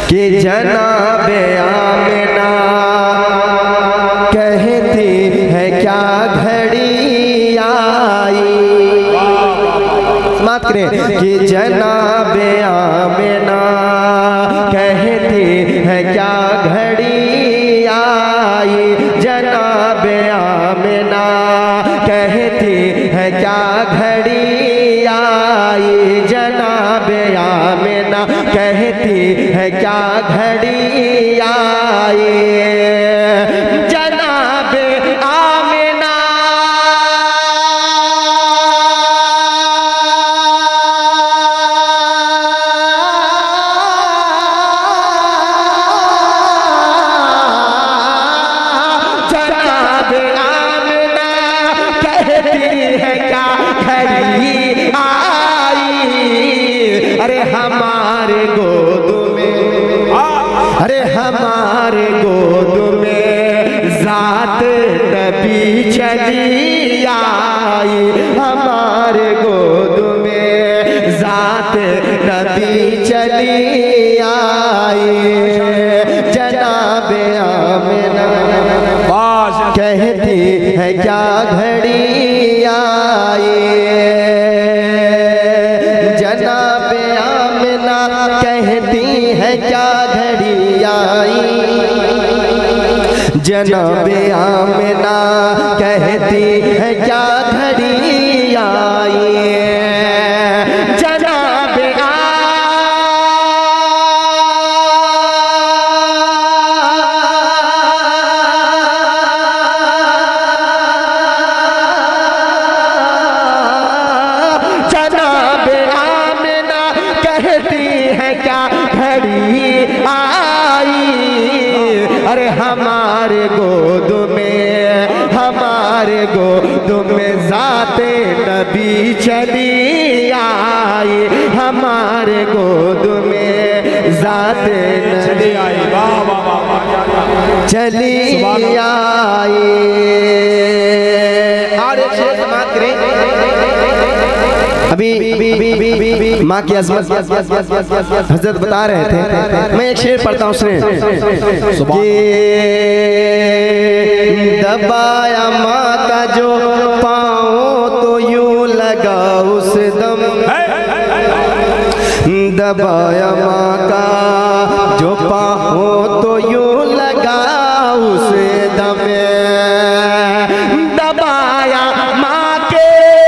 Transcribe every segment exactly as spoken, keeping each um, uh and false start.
कि जनाबे आमिना कहती है क्या घड़ी आई। समाप्त करें कि जनाबे आमिना कहती है क्या घड़ी आई। जनाबे आमिना कहती है क्या घड़ी आई। जनाबे आमिना कहती है क्या घड़ी आई। जनाबे आमिना जनाबे आमिना कहती है क्या घड़ी आई। अरे हमारे गोद में, अरे हमारे गोद में जात नबी चली आई। हमारे गोद में जात नबी चली आई। जनाबे आमिना कहती है क्या घड़ी आई। जनाबे आमिना कहती है क्या घड़ी आई। जनाबे आमिना कहती है क्या घड़ी आई। जनाबे जनाबे आमिना कहती है क्या घड़ी आई। अरे हमारे गोद में, हमारे गोद में जाते नबी चली आई। हमारे गोद में जाते नबी चली आई। और एक शेर समाप्त करें। अभी माँ की अज़मत हजरत बता रहे थे, मैं एक शेर पढ़ता हूँ उसने कि दबाया माँ का जो पाँव तो यूं लगा उस दम। दबाया माँ का जो पाँव तो यूं लगा उस दम। दबाया माँ के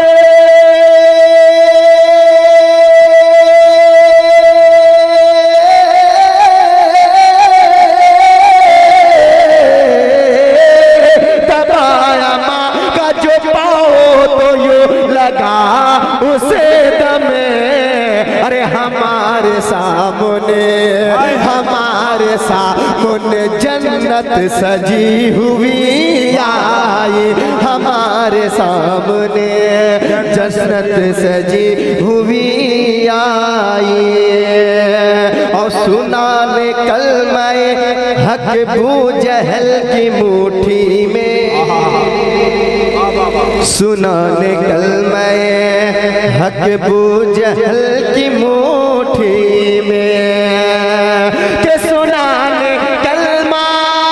उसे दमे। अरे हमारे सामने, हमारे सामने जन्नत सजी हुई आई। हमारे सामने जन्नत सजी हुई आई। और सुनाने कलमे हक बू जहल की मुट्ठी में। सुनाने कलमे हक बू जहल की मुट्ठी में। के सुनाने कलमा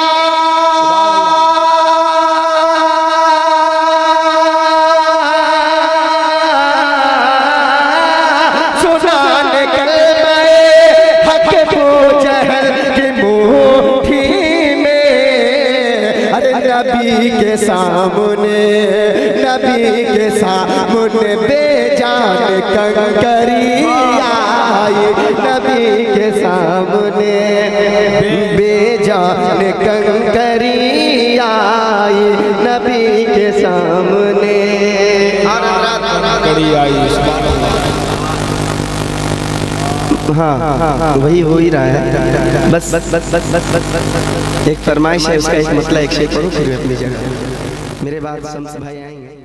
सुनाने कलमे हक बू जहल की मुट्ठी में। अरे नबी के सामने, नबी के सामने बेजान कंकरी आई। नबी के सामने बेजान कंकरी आई। नबी के सामने कंकरी आई। हाँ हाँ वही हो ही रहा है। बस बस बस बस बस बस एक फरमाइश है, उसका एक मसला एक शेर पढ़ो फिर अपनी जगह। मेरे बाद शम्स भाई आएंगे।